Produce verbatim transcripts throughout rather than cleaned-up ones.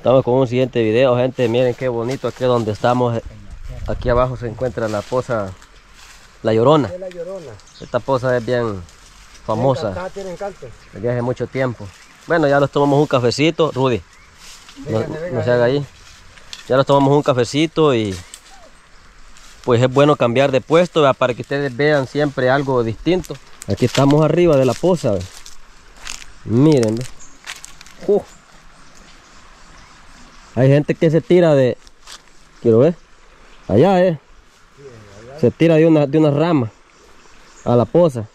Estamos con un siguiente video, gente. Miren qué bonito aquí donde estamos. Aquí abajo se encuentra la poza La Llorona. La Llorona. Esta poza es bien famosa. Acá tiene encanto. Desde hace mucho tiempo. Bueno, ya nos tomamos un cafecito, Rudy. No, Venga, venga, no se haga ahí. Ya nos tomamos un cafecito y pues es bueno cambiar de puesto, ¿verdad? Para que ustedes vean siempre algo distinto. Aquí estamos arriba de la poza, ¿verdad? Miren, ¿verdad? Uh. Hay gente que se tira de... Quiero ver. Allá, eh. Se tira de una, de una rama a la poza.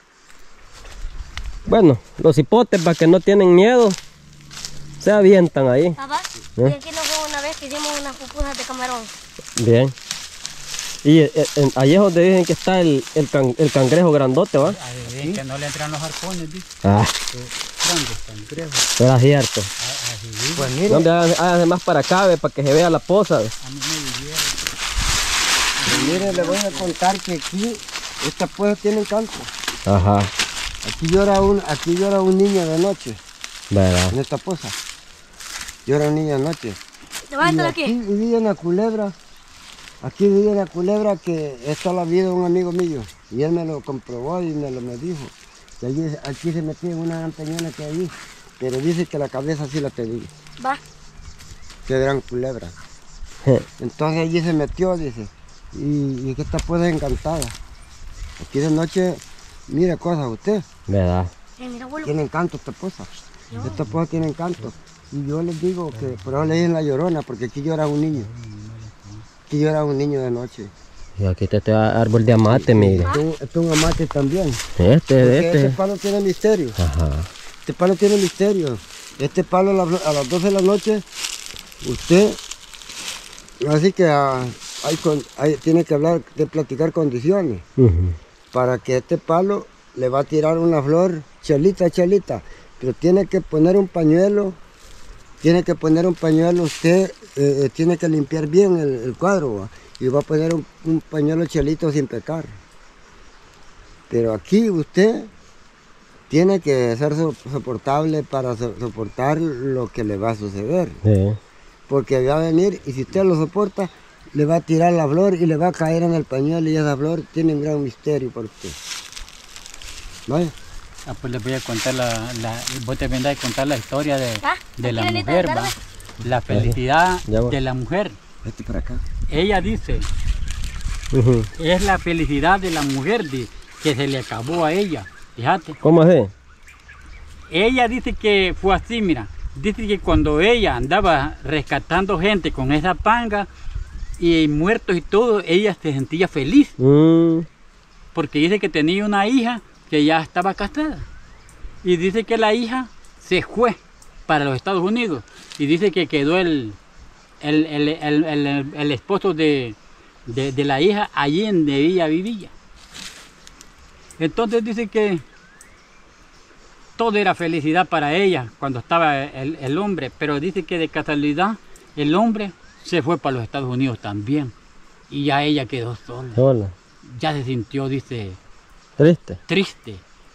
Bueno, los hipotes, para que no tienen miedo, se avientan ahí. Papá, ¿Eh? y aquí nos fue una vez que hicimos unas pupusas de camarón. Bien. Y eh, eh, allí es donde dicen que está el, el, can, el cangrejo grandote, ¿va? Ahí ven que no le entran los arpones, ¿viste? Ah, Grandes cangrejos. era cierto. Así ven. Pues mire, ¿Dónde háganse más para acá, ve? Para que se vea la poza, ve? A mí me dijeron. pues mire, le voy a contar que aquí, esta poza tiene encanto. Ajá, Aquí llora un, aquí llora un niño de noche, ¿verdad? en esta poza. Llora un niño de noche. Y Levántala aquí aquí. vivía una culebra. Aquí vivía una culebra que esta la vida de un amigo mío. Y él me lo comprobó y me lo me dijo. Que allí, aquí se metía en una gran peñona que hay allí. Pero dice que la cabeza sí la tenía. Va. Que gran culebra. Entonces allí se metió, dice. Y, y que esta poza es encantada. Aquí de noche, mire cosas usted. ¿Verdad? Eh, mira, abuelo. Tiene encanto esta poza. Esta poza tiene encanto. Y yo les digo que por eso le dicen La Llorona, porque aquí llora un niño. Aquí llora un niño de noche. Y aquí está este árbol de amate, mire. Esto, esto es un amate también. Este, Porque este. este palo tiene misterio. Ajá. Este palo tiene misterio. Este palo a, la- a las doce de la noche, usted, así que ah, hay con- hay- tiene que hablar, de platicar condiciones. Ujú. Para que este palo le va a tirar una flor, chelita, chelita. Pero tiene que poner un pañuelo, tiene que poner un pañuelo, usted eh, eh, tiene que limpiar bien el, el cuadro, ¿va? Y va a poner un, un pañuelo chelito sin pecar. Pero aquí usted tiene que ser so- soportable para so- soportar lo que le va a suceder. Sí. Porque va a venir y si usted lo soporta, le va a tirar la flor y le va a caer en el pañuelo y esa flor tiene un gran misterio para usted. ¿Vale? Ah, pues les voy a contar la, la vos te vendrás a contar la historia de, Ah, de la aquí, Lenita, mujer, dale. ¿va? La felicidad Ya voy. de la mujer. Vete para acá. Ella dice, Ujú. es la felicidad de la mujer di- que se le acabó a ella. Fíjate. ¿Cómo así? Ella dice que fue así, mira. Dice que cuando ella andaba rescatando gente con esa panga y muertos y todo, ella se sentía feliz. Mm, Porque dice que tenía una hija que ya estaba casada. Y dice que la hija se fue para los Estados Unidos. Y dice que quedó el, el, el, el, el- el esposo de, de, de la hija allí en donde ella vivía. Entonces dice que todo era felicidad para ella cuando estaba el, el hombre. Pero dice que de casualidad el hombre se fue para los Estados Unidos también. Y ya ella quedó sola. hola. Ya se sintió, dice, Triste. triste.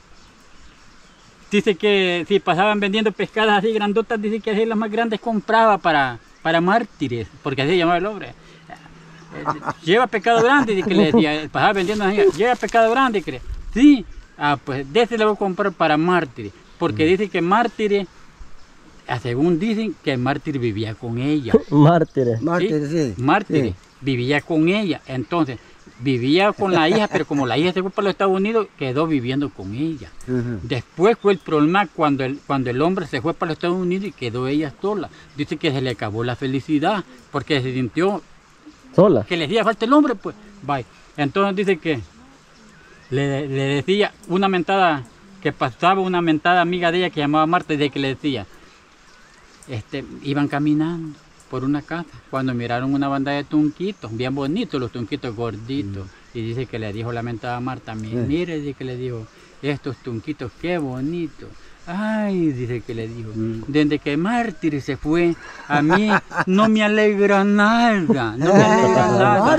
Dice que si pasaban vendiendo pescadas así grandotas, dice que así las más grandes compraba para, para mártires, porque así se llamaba el hombre. Eh, Lleva pescado grande, dice que le decía, pasaba vendiendo así, lleva pescado grande, cree. Sí, ah, pues de ese le voy a comprar para mártires, porque dice que mártires, ah, según dicen, que el mártir vivía con ella. Mártires. Mártir, sí. Mártires, Sí. vivía con ella. Entonces, vivía con la hija, pero como la hija se fue para los Estados Unidos, quedó viviendo con ella. Ujú. Después fue el problema cuando el, cuando el hombre se fue para los Estados Unidos y quedó ella sola. Dice que se le acabó la felicidad, porque se sintió Sola. que le hacía falta el hombre, pues, bye. Entonces dice que le, le decía una mentada, que pasaba una mentada amiga de ella que llamaba Marta, y de que le decía, este, iban caminando por una casa, cuando miraron una banda de tunquitos, bien bonitos, los tunquitos gorditos, y dice que le dijo la mentada Marta, "Mi- Mm. mire, dice que le dijo, estos tunquitos, qué bonitos, ay, dice que le dijo, desde que Mártir se fue, a mí no me alegra nada, no me alegra nada.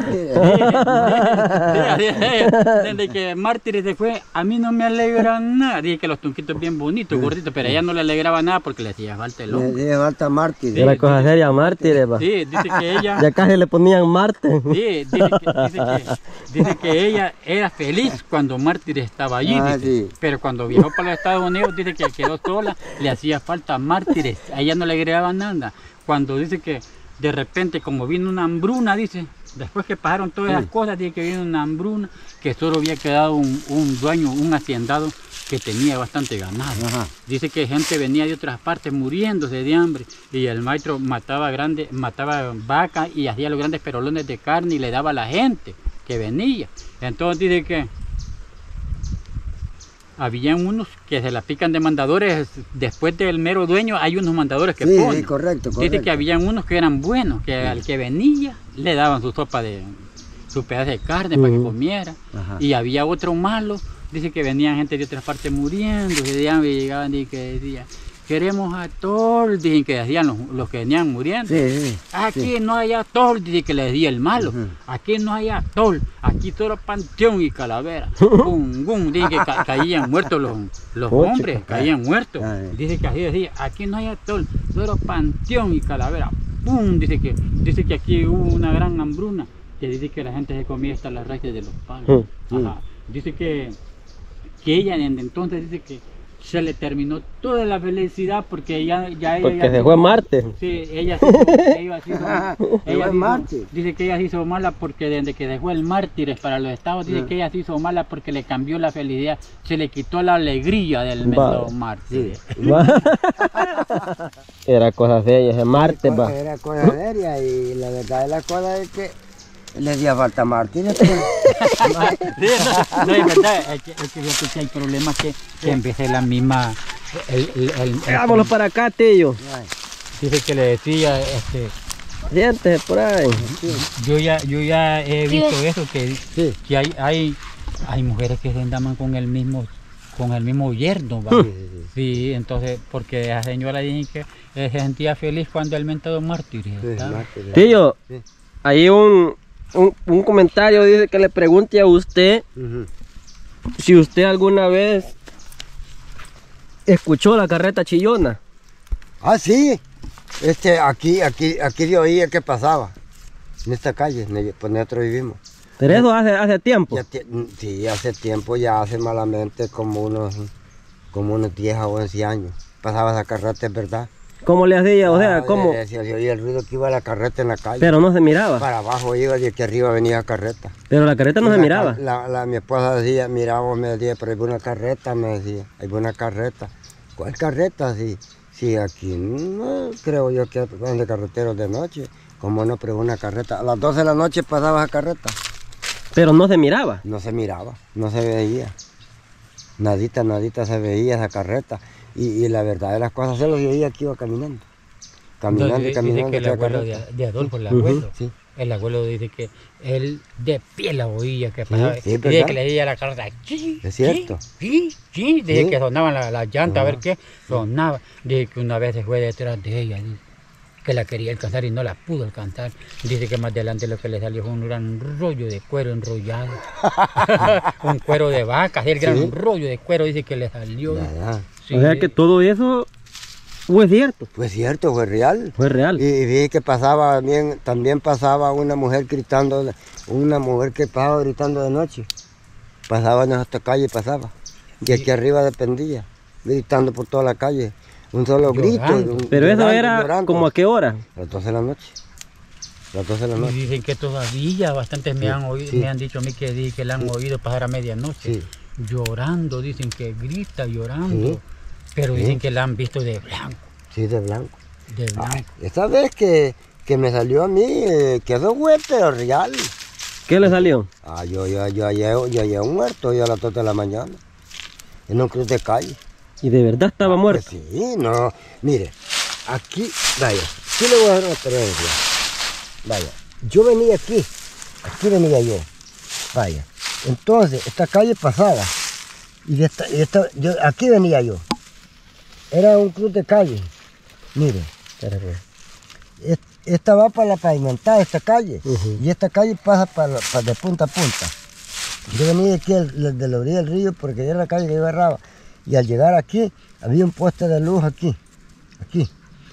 Desde que Mártir se fue, a mí no me alegra nada. Dije que los tunquitos bien bonitos, gorditos, pero a ella no le alegraba nada porque le hacía falta el Le hombre. hacía falta Mártir. Era cosa seria, mártires, va. Sí, dice que ella... Ya casi le ponían Marte. Sí, dice que, dice, que, dice que ella era feliz cuando Mártir estaba allí, Ah, dice. sí. Pero cuando viajó para los Estados Unidos, dice que quedó sola, le hacía falta Mártires, a ella no le agregaba nada. Cuando dice que de repente, como vino una hambruna, dice, después que pasaron todas Sí. las cosas, dice que vino una hambruna, que solo había quedado un, un dueño, un haciendado que tenía bastante ganado. Ajá. Dice que gente venía de otras partes muriéndose de hambre y el maestro mataba grandes, mataba vacas y hacía los grandes perolones de carne y le daba a la gente que venía. Entonces dice que habían unos que se la pican de mandadores, después del mero dueño hay unos mandadores que Sí, ponen. sí, correcto, Dice correcto. que habían unos que eran buenos, que al que venía le daban su sopa de, su pedazo de carne para que Ujú. comiera. Ajá. Y había otro malo, dice que venían gente de otras partes muriendo, se decían, y llegaban y que decían, queremos atol, dicen que decían los, los que venían muriendo. Sí, sí. Aquí no hay atol, dice que le decía el malo. Ujú. Aquí no hay atol, aquí solo panteón y calavera. Bum, bum, dice que ca- caían muertos los, los Pucha. hombres, caían muertos. Ay. Dice que así decía, aquí no hay atol, solo panteón y calavera. Bum, dice que, dice que aquí hubo una gran hambruna, que dice que la gente se comía hasta las raíces de los palos. Mm. Ajá. Dice que, que ella en entonces dice que se le terminó toda la felicidad porque ella ya ella Porque ya se fue Marte. Sí, ella se hizo, ella se hizo- Se ella fue se hizo- mártir. dice que ella se hizo mala porque desde que dejó el mártir para los estados, dice Ah. que ella se hizo mala porque le cambió la felicidad, se le quitó la alegría del Vale. los mártires. Va. Era cosa seria, ese Marte, va. Era cosa seria y la verdad de la cosa es que le hacía falta Mártir. Pues. Sí, no, no, es verdad, es que, es que fíjate que hay problemas que, que en vez de la misma, el, el, el- el- Vámonos para acá, tío. Ay, dice que le decía, este, Siéntese por ahí. yo ya, yo ya he Sí, visto ves. eso, que, Sí. que hay, hay, hay mujeres que se andaban con el mismo, con el mismo yerno, ¿va? Sí, sí, sí. Sí, entonces, porque la señora dice que eh, se sentía feliz cuando el mentado mártir Sí, estaba. Mártir. Tío, Sí. ahí un, un, un comentario dice que le pregunte a usted Ujú. si usted alguna vez escuchó la carreta chillona. Ah, sí. Este, aquí, aquí, aquí yo oía que pasaba. En esta calle, en- pues nosotros vivimos. Pero eso hace, hace tiempo. Ya tie- sí, hace tiempo, ya hace malamente como unos, como unos diez a once años. Pasaba esa carreta, es verdad. ¿Cómo le hacía? O sea, Ah, ¿cómo? eh, Se oía el ruido que iba la carreta en la calle. Pero no se miraba. Para abajo iba y aquí arriba venía la carreta. Pero la carreta no Y se la miraba. ca- La, la- mi esposa decía, miramos, me decía, pero hay una carreta, me decía, hay una carreta. ¿Cuál carreta? Sí, sí, aquí no creo yo que van de carreteros de noche. Como no, pero una carreta. A las doce de la noche pasaba esa carreta. Pero no se miraba. No se miraba, no se veía. Nadita, nadita se veía esa carreta. Y, y la verdad de las cosas se lo veía que iba caminando. Caminando Dice- y caminando. dice que el esa abuelo de, carreta. de Adolfo, el Ujú, abuelo, sí. el abuelo dice que él de pie la oía que pasaba. sí, y ¿verdad? dice que le decía la carreta, sí, Es cierto. sí, sí, sí, dice Sí. que sonaban las la llantas, a ver Ajá. qué, sonaba. Dice que una vez se fue detrás de ella, dice, que la quería alcanzar y no la pudo alcanzar. Dice que más adelante lo que le salió fue un gran rollo de cuero enrollado. Un cuero de vaca, el gran Sí. rollo de cuero dice que le salió. Ya, ya. Sí, O sea que todo eso fue cierto. Fue cierto, fue real. Fue real. Y, y vi que pasaba bien, también pasaba una mujer gritando, una mujer que pasaba gritando de noche. Pasaba en esta calle, pasaba. Y aquí arriba dependía, gritando por toda la calle. Un solo grito. Llorando. un- Pero eso llorando, era llorando. como a qué hora. A las doce de la noche. A las doce de la Y noche. dicen que todavía bastantes me Sí, han oído, sí. me han dicho a mí que, di- que la han oído pasar a medianoche. Sí. Llorando, dicen que grita llorando. Sí. Pero Sí. dicen que la han visto de blanco, Sí, de blanco. de blanco. Ay, esta vez que, que me salió a mí, eh, quedó güey, pero real. ¿Qué le salió? Ah, yo, yo, yo, yo, yo, yo, muerto yo a las dos de la mañana. En un cruz de calle. Y de verdad estaba muerto. Pues sí, no. Mire, aquí, vaya, aquí le voy a dar una experiencia. Vaya, yo venía aquí, aquí venía yo. Vaya, entonces esta calle pasaba. Y, de esta, y esta- yo, aquí venía yo. era un cruz de calle. Mire, es- esta va para la pavimentada, esta calle. Ujú. Y esta calle pasa para, para de punta a punta. Yo venía aquí el- de la orilla del río porque era la calle que yo agarraba. Y al llegar aquí, había un poste de luz aquí. Aquí.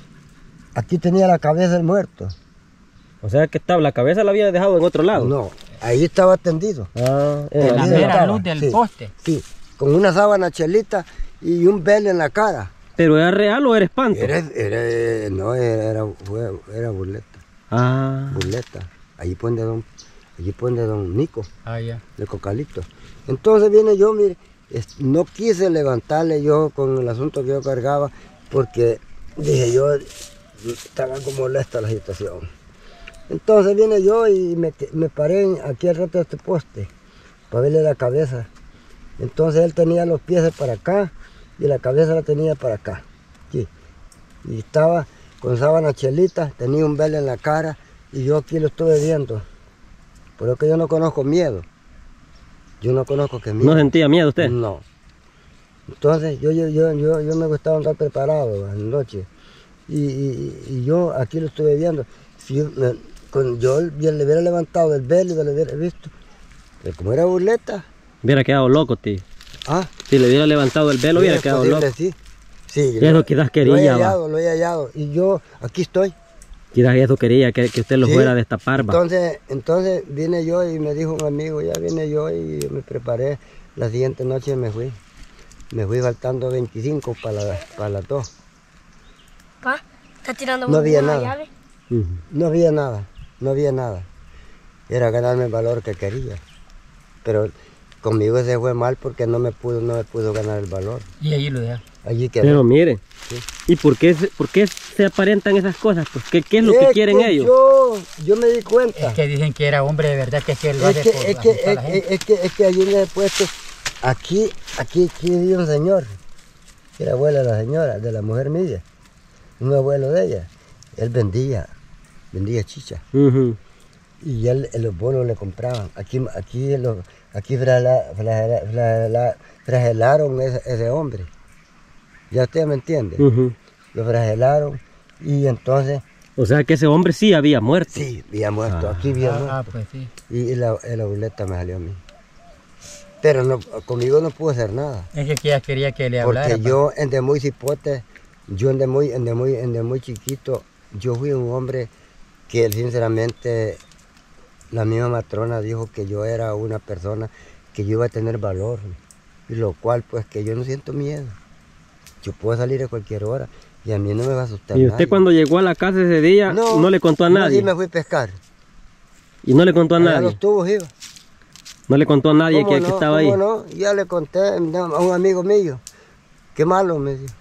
Aquí tenía la cabeza del muerto. O sea que estaba, la cabeza la había dejado en otro lado. No, ahí estaba tendido. Ah, en En la el- Ahí mera estaba, luz del sí. poste. Sí, con una sábana chelita y un velo en la cara. ¿Pero era real o era espanto? Era, era, no, era, era, fue- era burleta, Ah, burleta. Allí pone don, allí pone don Nico, Ah, ya. de Cocalito. Entonces viene yo, mire, es- no quise levantarle yo con el asunto que yo cargaba, porque dije yo, estaba algo molesta la situación. Entonces viene yo y me, que- me paré en- aquí al rato de este poste, para verle la cabeza. Entonces él tenía los pies para acá y la cabeza la tenía para acá. Aquí. Y estaba con sábana chelita, tenía un velo en la cara y yo aquí lo estuve viendo. Por eso que yo no conozco miedo. Yo no conozco que miedo. ¿no sentía miedo usted? No. Entonces yo, yo, yo, yo, yo me gustaba andar preparado en la noche. Y, y- y yo aquí lo estuve viendo. Si yo, me- con, yo le hubiera levantado el velo y lo hubiera visto. Pero como era burleta, Hubiera quedado loco, tío. ah, Si le hubiera levantado el velo, sí, hubiera es quedado posible, loco. sí. Sí, Es lo que das Lo he quería, va. hallado, lo he hallado. Y yo aquí estoy. Quizás eso quería, que, que usted lo Sí. fuera a destapar, va. Entonces, entonces vine yo y me dijo un amigo, ya vine yo y me preparé. La siguiente noche me fui. Me fui faltando veinticinco para, la- para las dos. Pa, está tirando No había una nada. llave. Ujú. No había nada, no había nada. Era ganarme el valor que quería. Pero conmigo se fue mal porque no me pudo, no me pudo ganar el valor. Y ahí lo deja. Allí quedó. Pero mire, Sí. ¿y por qué, se- por qué se aparentan esas cosas? Pues, ¿qué, qué es lo que quieren que ellos? Yo, yo me di cuenta. Es que dicen que era hombre de verdad, que es que él lo Es hace que, por es que, asustar a es, la gente. es que, es que allí me he puesto, aquí, aquí, aquí vive un señor, que era abuelo de la señora, de la mujer mía, un abuelo de ella. Él vendía, vendía chicha, Ujú. y él, los bonos le compraban. Aquí, aquí, los, aquí flagela- flagela- flagela- flagelaron ese, ese hombre. Ya usted me entiende. Ujú. Lo flagelaron, y entonces, O sea que ese hombre sí había muerto. sí, había muerto, Ah. aquí había muerto. Ah, ah, pues sí. Y la, la burleta me salió a mí. Pero no, conmigo no pudo hacer nada. Es que ella quería que le hablara. Porque pa. yo en de muy cipote, yo en de muy, en de muy, en de muy chiquito, yo fui un hombre que sinceramente la misma matrona dijo que yo era una persona que yo iba a tener valor. Y lo cual pues que yo no siento miedo. Yo puedo salir a cualquier hora y a mí no me va a asustar Y usted nadie. cuando llegó a la casa ese día, no, le contó a no, nadie. sí me fui a pescar. Y no le contó a Allá nadie. los tubos iba. No le contó a nadie ¿Cómo que, que no? estaba ahí. ¿Cómo no? Ya le conté a un amigo mío. Qué malo, me dijo.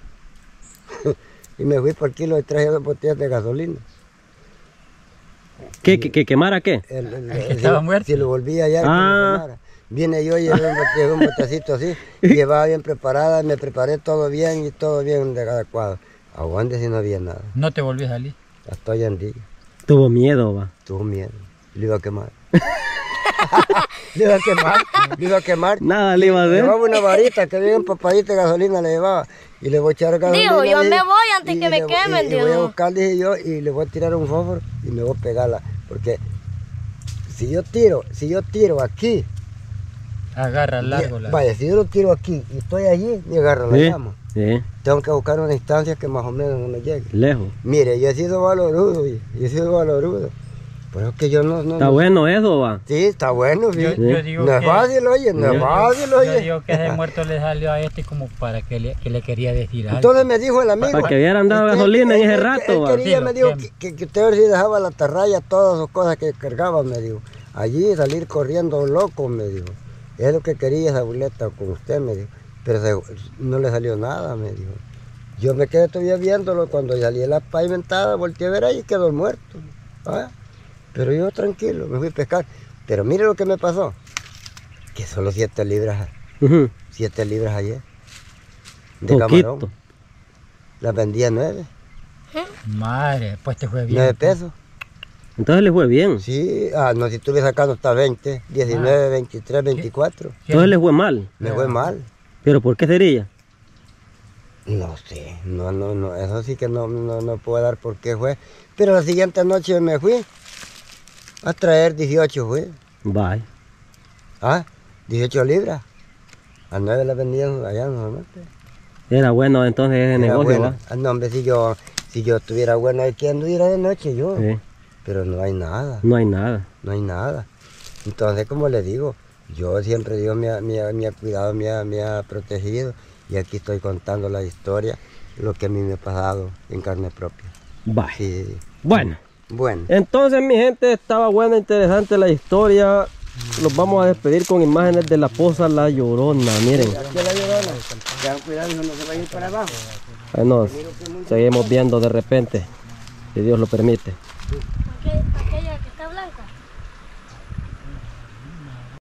Y me fui por kilo y traje dos botellas de gasolina. ¿Qué, que, que quemara qué? El, el- El que si- estaba muerto. Si lo volví allá, Ah. viene yo y llevé un, bote- llevé un botecito así, y llevaba bien preparada, me preparé todo bien y todo bien de adecuado. Aguante si no había nada. No te volví a salir. Hasta hoy en día. Tuvo miedo, va. Tuvo miedo. Le iba a quemar. Le iba a quemar. Le iba a quemar. Nada le iba a hacer. Llevaba una varita que bien papadita de gasolina le llevaba. Y le voy a echar gasolina. Dijo, yo dije, me voy antes y que me le voy- quemen, y, y voy a dijo. buscar, dije yo, y le voy a tirar un fósforo y me voy a pegarla. Porque si yo tiro, si yo tiro aquí, Agarra largo y- la. vaya, si yo lo tiro aquí y estoy allí, me agarra la Sí, llama. sí, Tengo que buscar una instancia que más o menos no me llegue. lejos. Mire, yo he sido valorudo, y- yo he sido valorudo. Pero es que yo no... no Está no- bueno eso, va. Sí, está bueno, Yo, sí. yo digo No es que, fácil, oye, no yo es digo- fácil, yo oye. digo que ese muerto le salió a este como para que le, que le quería decir algo. Entonces me dijo el amigo. Para que hubieran dado Él- gasolina en él- ese él- rato, Él va. quería, Sí, me lo dijo entiendo. que, que, que usted sí dejaba la atarraya, todas las cosas que cargaba, me dijo. Allí salir corriendo loco, me dijo. Es lo que quería esa burleta con usted, me dijo. Pero se- no le salió nada, me dijo. Yo me quedé todavía viéndolo cuando salí de la pavimentada, volteé a ver ahí y quedó el muerto. ¿Ah? Pero yo tranquilo, me fui a pescar. Pero mire lo que me pasó. Que solo siete libras, Ujú. siete libras ayer. De Poquito. camarón. Las vendía nueve, Madre, pues te fue bien. nueve pesos. Entonces le fue bien. Sí, ah, no, si estuve sacando hasta veinte, diecinueve, veintitrés, veinticuatro. Entonces le fue mal. Me fue mal. ¿Pero por qué sería? No sé, no, no, no, eso sí que no, no, no puedo dar por qué fue. Pero la siguiente noche me fui a traer dieciocho, fue. Bye. Ah, dieciocho libras. A nueve las vendían allá normalmente. Era bueno entonces ese Era negocio, bueno. ¿va? Ah, no, hombre, si yo, si yo estuviera bueno, ¿de qué anduviera de noche yo? Sí. Pero no hay nada, No hay nada. no hay nada. Entonces, como le digo, yo siempre Dios me ha, me ha- me ha cuidado, me ha, me ha protegido. Y aquí estoy contando la historia, lo que a mí me ha pasado en carne propia. Bye. Sí. Bueno. Bueno. Entonces, mi gente, estaba buena, interesante la historia. Los vamos a despedir con imágenes de la poza La Llorona. Miren, Aquí la Llorona. Tengan cuidado, hijo, no se vayan para abajo. ahí nos seguimos viendo de repente, si Dios lo permite. Aquella, aquella